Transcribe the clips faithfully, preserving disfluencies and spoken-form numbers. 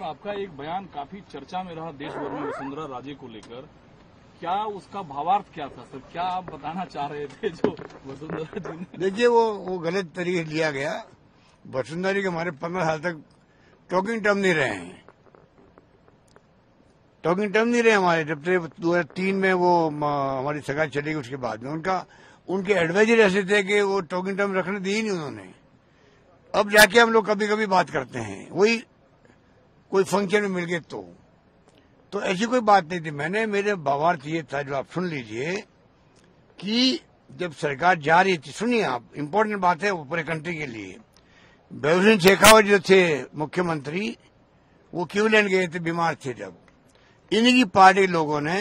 आपका एक बयान काफी चर्चा में रहा देश भर में वसुंधरा राजे को लेकर, क्या उसका भावार्थ क्या था सर? क्या आप बताना चाह रहे थे जो वसुंधरा जी ने? देखिए वो वो गलत तरीके लिया गया। वसुंधरा जी के हमारे पंद्रह साल तक टॉकिंग टर्म नहीं रहे हैं, टॉकिंग टर्म नहीं रहे हमारे। जब से दो हजार तीन में वो हमारी सगाई चली गई उसके बाद में उनका उनके एडवाइजर ऐसे थे कि वो टॉकिंग टर्म रखने दी ही नहीं उन्होंने। अब जाके हम लोग कभी कभी बात करते हैं, वही कोई फंक्शन में मिल गए तो तो ऐसी कोई बात नहीं थी। मैंने मेरे भावार्थ ये था जो आप सुन लीजिए कि जब सरकार जा रही थी, सुनिए आप, इम्पोर्टेंट बात है वो पूरे कंट्री के लिए। बेहुसिन शेखावत जो थे मुख्यमंत्री, वो क्यूलैंड गए थे, बीमार थे। जब इन्हीं की पार्टी लोगों ने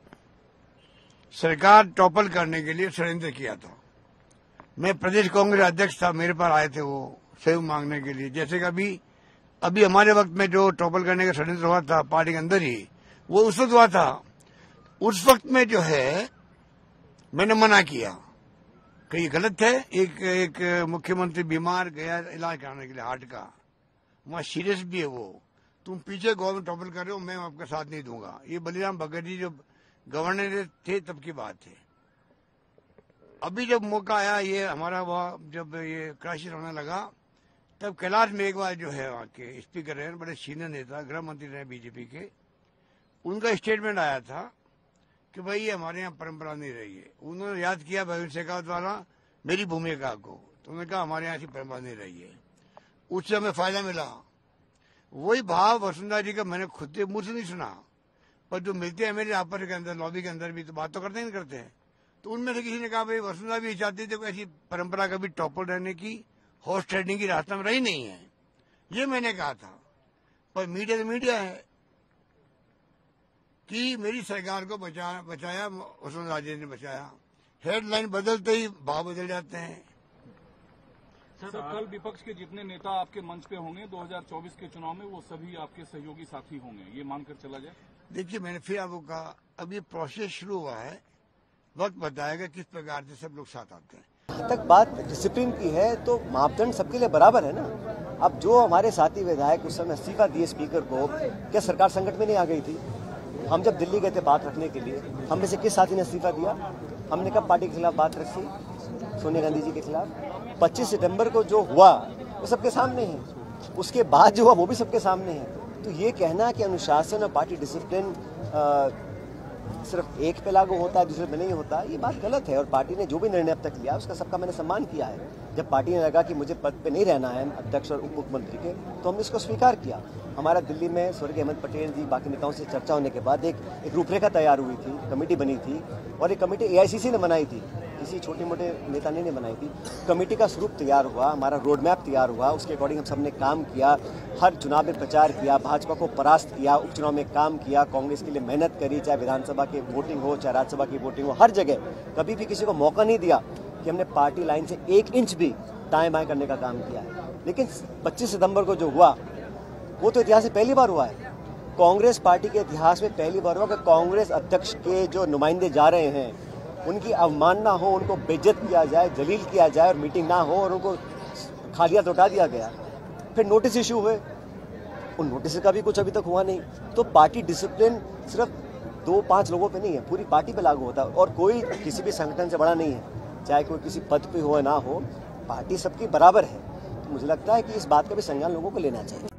सरकार टॉपल करने के लिए षड्यंत्र किया था। मैं प्रदेश कांग्रेस अध्यक्ष था, मेरे पास आए थे वो सहयोग मांगने के लिए। जैसे कि अभी अभी हमारे वक्त में जो टॉपल करने का षड्यंत्र हुआ था पार्टी के अंदर ही, वो उस वक्त हुआ था। उस वक्त में जो है मैंने मना किया कि ये गलत है। एक एक मुख्यमंत्री बीमार गया इलाज कराने के लिए हार्ट का, वहां सीरियस भी है वो, तुम पीछे गवर्नमेंट टॉपल कर रहे हो, मैं आपका साथ नहीं दूंगा। ये बलिराम भगत जी जो गवर्नर थे तब की बात है। अभी जब मौका आया ये हमारा वह जब ये क्राइसिस होने लगा, तब कैलाश मेघवाल जो है वहां के स्पीकर रहे, बड़े सीनियर नेता, गृह मंत्री रहे बीजेपी के, उनका स्टेटमेंट आया था कि भाई ये हमारे यहाँ परंपरा नहीं रही है। उन्होंने याद किया बेहुसिन शेखावत द्वारा मेरी भूमिका को, तो उन्होंने कहा हमारे यहाँ ऐसी परंपरा नहीं रही है। उससे हमें फायदा मिला। वही भाव वसुंधरा जी का मैंने खुद मुंह से नहीं सुना, पर जो मिलते हैं मेरे आपस के अंदर, लॉबी के अंदर भी तो बात तो करते नहीं करते हैं। तो उनमें से किसी ने कहा भाई वसुंधरा भी चाहती थी, ऐसी परंपरा कभी टॉपर रहने की, हॉर्स ट्रेडिंग की रास्ता में रही नहीं है। ये मैंने कहा था, पर मीडिया तो मीडिया है कि मेरी सरकार को बचा, बचाया वसुंधरा जी ने बचाया। हेडलाइन बदलते ही भाव बदल जाते हैं। सर, कल विपक्ष के जितने नेता आपके मंच पे होंगे दो हज़ार चौबीस के चुनाव में, वो सभी आपके सहयोगी साथी होंगे, ये मानकर चला जाए? देखिए मैंने फिर आपको कहा, अब ये प्रोसेस शुरू हुआ है, वक्त बताएगा किस प्रकार से सब लोग साथ आते हैं। तक बात डिसिप्लिन की है तो मापदंड सबके लिए बराबर है ना। अब जो हमारे साथी विधायक उस समय इस्तीफा दिए स्पीकर को, क्या सरकार संकट में नहीं आ गई थी? हम जब दिल्ली गए थे बात रखने के लिए, हम में से किस साथी ने इस्तीफा दिया? हमने कब पार्टी के खिलाफ बात रखी? सोनिया गांधी जी के खिलाफ। पच्चीस सितंबर को जो हुआ वो सबके सामने है, उसके बाद जो हुआ वो भी सबके सामने है। तो ये कहना कि अनुशासन और पार्टी डिसिप्लिन आ, सिर्फ एक पे लागू होता है दूसरे पे नहीं होता, ये बात गलत है। और पार्टी ने जो भी निर्णय अब तक लिया उसका सबका मैंने सम्मान किया है। जब पार्टी ने लगा कि मुझे पद पे नहीं रहना है अध्यक्ष और उप मुख्यमंत्री के, तो हमने इसको स्वीकार किया। हमारा दिल्ली में स्वर्गीय अहमद पटेल जी बाकी नेताओं से चर्चा होने के बाद एक एक रूपरेखा तैयार हुई थी, कमेटी बनी थी, और एक कमेटी ए आई सी सी ने बनाई थी, किसी छोटे मोटे नेता ने नहीं बनाई थी। कमेटी का स्वरूप तैयार हुआ, हमारा रोड मैप तैयार हुआ, उसके अकॉर्डिंग हम सब ने काम किया, हर चुनाव में प्रचार किया, भाजपा को परास्त किया, उपचुनाव में काम किया, कांग्रेस के लिए मेहनत करी, चाहे विधानसभा की वोटिंग हो चाहे राज्यसभा की वोटिंग हो, हर जगह कभी भी किसी को मौका नहीं दिया कि हमने पार्टी लाइन से एक इंच भी दाएं बाएं करने का काम किया है। लेकिन पच्चीस सितंबर को जो हुआ वो तो इतिहास में पहली बार हुआ है, कांग्रेस पार्टी के इतिहास में पहली बार हुआ कि कांग्रेस अध्यक्ष के जो नुमाइंदे जा रहे हैं उनकी अवमानना हो, उनको बेइज्जत किया जाए, जलील किया जाए, और मीटिंग ना हो और उनको खालिया लौटा दिया गया। फिर नोटिस इशू हुए, उन नोटिस का भी कुछ अभी तक हुआ नहीं। तो पार्टी डिसिप्लिन सिर्फ दो पांच लोगों पे नहीं है, पूरी पार्टी पे लागू होता है, और कोई किसी भी संगठन से बड़ा नहीं है, चाहे कोई किसी पद पे हो या ना हो, पार्टी सबकी बराबर है। तो मुझे लगता है कि इस बात का भी संज्ञान लोगों को लेना चाहिए।